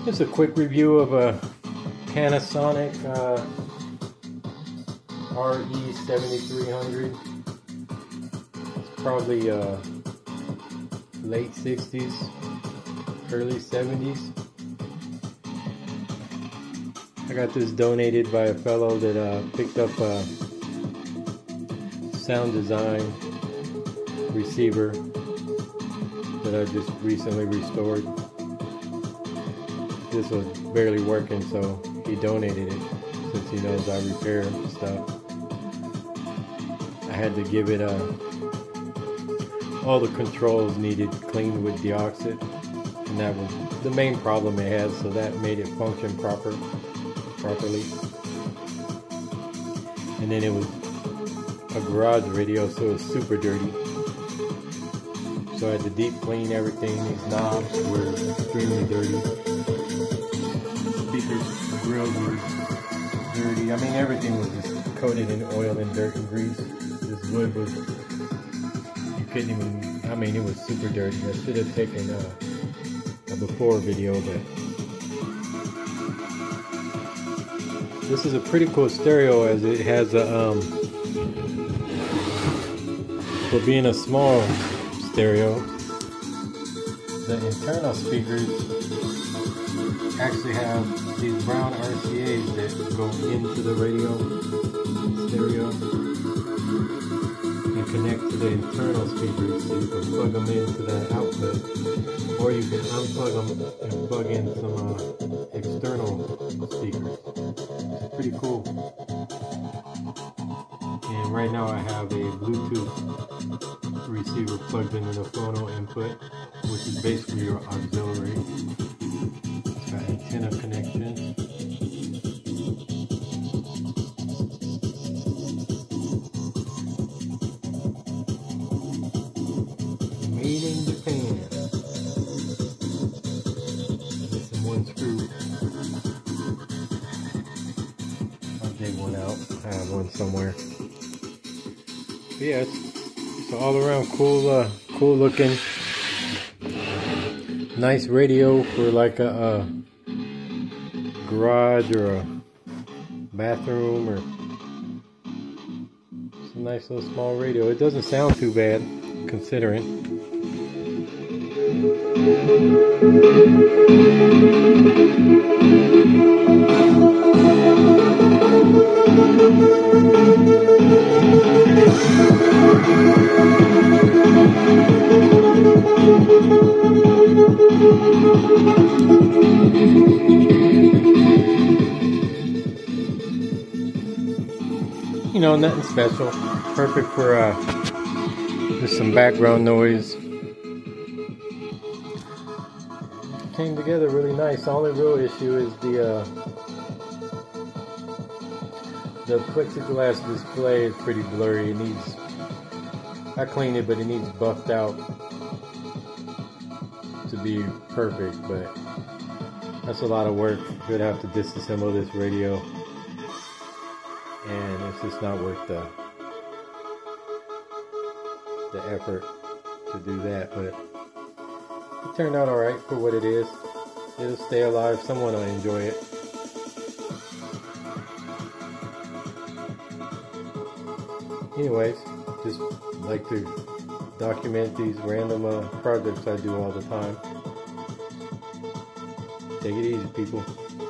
Just a quick review of a Panasonic RE7300. It's probably late 60s, early 70s. I got this donated by a fellow that picked up a sound design receiver that I just recently restored. This was barely working, so he donated it since he knows I repair stuff. I had to give it all the controls needed cleaned with deoxit, and that was the main problem it had, so that made it function properly. And then it was a garage radio, so it was super dirty. So I had to deep clean everything. These knobs were extremely dirty. Speakers, grills were dirty. I mean, everything was just coated in oil and dirt and grease. This wood was, you couldn't even, I mean, it was super dirty. I should have taken a before video, but this is a pretty cool stereo, as it has a, for being a small stereo, the internal speakers actually have these brown RCAs that go into the radio stereo and connect to the internal speakers, so you can plug them into that output, or you can unplug them and plug in some external speakers. It's pretty cool. And right now I have a Bluetooth receiver plugged into the phono input, which is basically your auxiliary. It's got antenna connection. Made in Japan. Missing one screw. I'll dig one out. I have one somewhere. But yeah, it's all around cool, cool looking, nice radio for like a garage or a bathroom, or it's a nice little small radio. It doesn't sound too bad considering. You know, nothing special. Perfect for just some background noise. Came together really nice. The only real issue is the plexiglass display is pretty blurry. It needs, I cleaned it, but it needs buffed out to be perfect, but that's a lot of work. You'd have to disassemble this radio, and it's just not worth the effort to do that. But it turned out alright for what it is. It'll stay alive. Someone will enjoy it. Anyways, just like to document these random projects I do all the time. Take it easy, people.